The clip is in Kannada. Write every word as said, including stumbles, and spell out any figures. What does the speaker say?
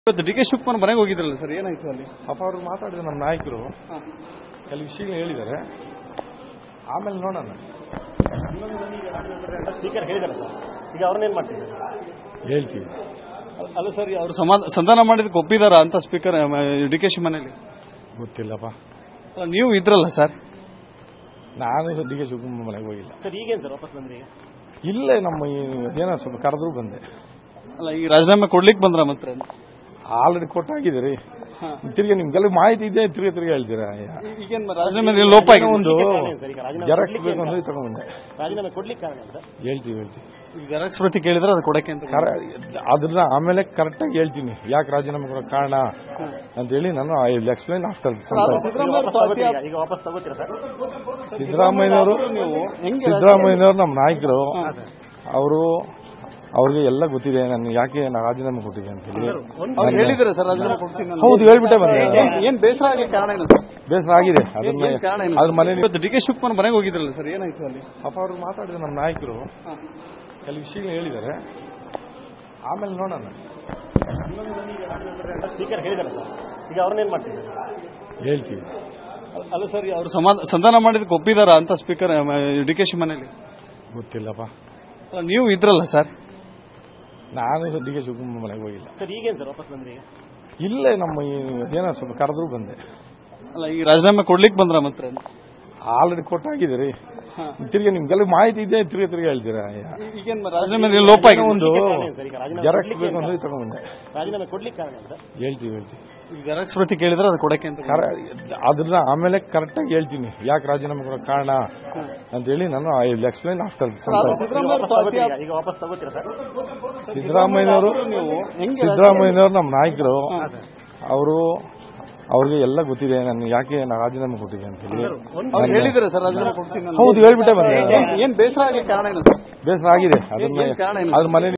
ಇವತ್ತು ಡಿ ಕೆ ಶಿವಕುಮಾರ್ ಮನೆಗೆ ಹೋಗಿದ್ರಲ್ಲ ಸರ್, ಏನಾಯ್ತು ಅಲ್ಲಿ? ಪಾಪ ಅವರು ಮಾತಾಡಿದ ನಮ್ಮ ನಾಯಕರು ಕೆಲವು ವಿಷಯಗಳು ಹೇಳಿದ್ದಾರೆ, ಆಮೇಲೆ ನೋಡೋಣ. ಸ್ಪೀಕರ್ ಹೇಳಿದಾರೆ ಸರ್, ಈಗ ಅವ್ರನ್ನೇನ್ ಮಾಡ್ತಿದ್ದಾರೆ ಹೇಳ್ತೀವಿ. ಅಲ್ಲ ಸರ್, ಅವರು ಸಂಧಾನ ಮಾಡಿದಕ್ಕೆ ಒಪ್ಪಿದಾರ ಅಂತ ಸ್ಪೀಕರ್ ಡಿ ಕೆ ಶಿ ಮನೆಯಲ್ಲಿ? ಗೊತ್ತಿಲ್ಲಪ್ಪ, ಅಲ್ಲ, ನೀವು ಇದ್ರಲ್ಲ ಸರ್. ನಾನು ಡಿ ಕೆ ಶಿವಕುಮಾರ್ ಮನೆಗೆ ಹೋಗಿಲ್ಲ ಸರ್. ಈಗೇನು ಸರ್ ವಾಪಸ್ ಬಂದ್ರಿ? ಇಲ್ಲೇ ನಮ್ಮ ಏನೋ ಸ್ವಲ್ಪ ಕರೆದ್ರು ಬಂದೆ. ಅಲ್ಲ, ಈ ರಾಜೀನಾಮೆ ಕೊಡ್ಲಿಕ್ಕೆ ಬಂದ್ರ ಮತ್ತೆ? ಆಲ್ರೆಡಿ ಕೊಟ್ಟಾಗಿದ್ದೀರಿ. ತಿರ್ಗಿ ನಿಮ್ಗೆಲ್ಲ ಮಾಹಿತಿ ಇದೆ, ತಿರ್ಗಿ ತಿರ್ಗಿ ಹೇಳ್ತೀರಾ? ಈಗೇನ್ ರಾಜೀನಾಮೆ ಲೋಪ ಆಗಿದೆ? ಒಂದು ಜೆರಾಕ್ಸ್ ಬೇಕು ಅಂದ್ರೆ ತಗೊಂಡ್ಬಂದೆ. ರಾಜೀನಾಮೆ ಕೊಡ್ಲಿಕ್ಕೆ ಕಾರಣ ಅಂತ ಹೇಳ್ತೀವಿ ಹೇಳ್ತೀವಿ ಜೆರಾಕ್ಸ್ ಪ್ರತಿ ಕೇಳಿದ್ರೆ ಅದು ಕೊಡಕ್ಕೆ ಅಂತ ಅದನ್ನ ಆಮೇಲೆ ಕರೆಕ್ಟ್ ಆಗಿ ಹೇಳ್ತೀನಿ, ಯಾಕೆ ರಾಜೀನಾಮೆ ಕೊಡೋ ಕಾರಣ ಅಂತ ಹೇಳಿ ನಾನು ಐ ವಿಲ್ ಎಕ್ಸ್ಪ್ಲೈನ್ ಆಫ್ಟರ್. ಈಗ ವಾಪಸ್ ತಗೋತೀರಾ ಸರ್? ಸಿದ್ದರಾಮಯ್ಯನವರು ಸಿದ್ದರಾಮಯ್ಯನವರು ನಮ್ಮ ನಾಯಕರು, ಅವರು ಅವ್ರಿಗೆ ಎಲ್ಲ ಗೊತ್ತಿದೆ ನಾನು ಯಾಕೆ ನಾನು ರಾಜೀನಾಮೆ ಕೊಟ್ಟಿದ್ದೆ ಅಂತ ಹೇಳಿ ಹೇಳಿದ್ರೆ ಸರ್. ರಾಜೀನಾಮೆ ಕೊಡ್ತೀನಿ ಹೌದು ಹೇಳ್ಬಿಟ್ಟೆ ಬಂದೆ. ಏನ್ ಬೇಸರ ಆಗಲಿಕ್ಕೆ ಕಾರಣ ಏನು? ಬೇಸರ ಆಗಿದೆ. ಅದನ್ನ ಅದ್ರ ಮನೆ ಇವತ್ತು ಡಿ ಕೆ ಶಿವಕುಮಾರ್ ಮನೆಗೆ ಹೋಗಿದ್ರಲ್ಲ ಸರ್, ಏನಾಯ್ತು ಅಲ್ಲಿ? ಪಾಪ ಅವರು ಮಾತಾಡಿದ ನಮ್ಮ ನಾಯಕರು ಕೆಲವು ವಿಷಯಗಳು ಹೇಳಿದ್ದಾರೆ, ಆಮೇಲೆ ನೋಡೋಣ. ಸ್ಪೀಕರ್ ಹೇಳಿದಾರೆ ಸರ್, ಈಗ ಅವ್ರನ್ನೇನ್ ಮಾಡ್ತಿದ್ದಾರೆ ಹೇಳ್ತೀವಿ. ಅಲ್ಲ ಸರ್, ಅವರು ಸಂಧಾನ ಮಾಡಿದಕ್ಕೆ ಒಪ್ಪಿದಾರ ಅಂತ ಸ್ಪೀಕರ್ ಡಿ ಕೆ ಶಿ ಮನೆಯಲ್ಲಿ? ಗೊತ್ತಿಲ್ಲಪ್ಪ, ಅಲ್ಲ, ನೀವು ಇದ್ರಲ್ಲ ಸರ್. ನಾನು ಡಿ ಕೆ ಶಿವಕುಮಾರ್ ಮನೆಗೆ ಹೋಗಿಲ್ಲ. ಸರ್. ಈಗೇನು ಸರ್ ವಾಪಸ್ ಬಂದ್ರಿ? ಇಲ್ಲೇ ನಮ್ಮ ಏನೋ ಸ್ವಲ್ಪ ಕರೆದ್ರು ಬಂದೆ. ಅಲ್ಲ, ಈ ರಾಜೀನಾಮೆ ಕೊಡ್ಲಿಕ್ಕೆ ಬಂದ್ರ ಮತ್ತೆ? ಆಲ್ರೆಡಿ ಕೊಟ್ಟಾಗಿದ್ದೀರಿ. ತಿರ್ಗಿ ನಿಮ್ಗೆಲ್ಲ ಮಾಹಿತಿ ಇದೆ, ತಿರ್ಗಿ ತಿರ್ಗಿ ಹೇಳ್ತೀರಾ? ಈಗೇನ್ ರಾಜೀನಾಮೆ ಲೋಪ ಆಗಿದೆ? ಒಂದು ಜೆರಾಕ್ಸ್ ಬೇಕು ಅಂದ್ರೆ ತಗೊಂಡ್ಬಂದೆ. ರಾಜೀನಾಮೆ ಕೊಡ್ಲಿಕ್ಕೆ ಕಾರಣ ಅಂತ ಹೇಳ್ತೀವಿ ಹೇಳ್ತೀವಿ ಜೆರಾಕ್ಸ್ ಪ್ರತಿ ಕೇಳಿದ್ರೆ ಅದು ಕೊಡಕ್ಕೆ ಅಂತ ಅದನ್ನ ಆಮೇಲೆ ಕರೆಕ್ಟ್ ಆಗಿ ಹೇಳ್ತೀನಿ, ಯಾಕೆ ರಾಜೀನಾಮೆ ಕೊಡೋ ಕಾರಣ ಅಂತ ಹೇಳಿ ನಾನು ಐ ವಿಲ್ ಎಕ್ಸ್ಪ್ಲೈನ್ ಆಫ್ಟರ್. ಈಗ ವಾಪಸ್ ತಗೋತೀರಾ ಸರ್? ಸಿದ್ದರಾಮಯ್ಯನವರು ಸಿದ್ದರಾಮಯ್ಯನವರು ನಮ್ಮ ನಾಯಕರು, ಅವರು ಅವ್ರಿಗೆ ಎಲ್ಲ ಗೊತ್ತಿದೆ ನಾನು ಯಾಕೆ ನಾನು ರಾಜೀನಾಮೆ ಕೊಟ್ಟಿದ್ದೆ ಅಂತ ಹೇಳಿ ಹೇಳಿದ್ರೆ ಸರ್. ರಾಜೀನಾಮೆ ಕೊಡ್ತೀನಿ ಹೌದು ಹೇಳ್ಬಿಟ್ಟೆ ಬಂದೆ. ಏನ್ ಬೇಸರ ಆಗಲಿಕ್ಕೆ ಕಾರಣ ಏನು? ಬೇಸರ ಆಗಿದೆ. ಅದನ್ನ ಅದ್ರ ಮನೆ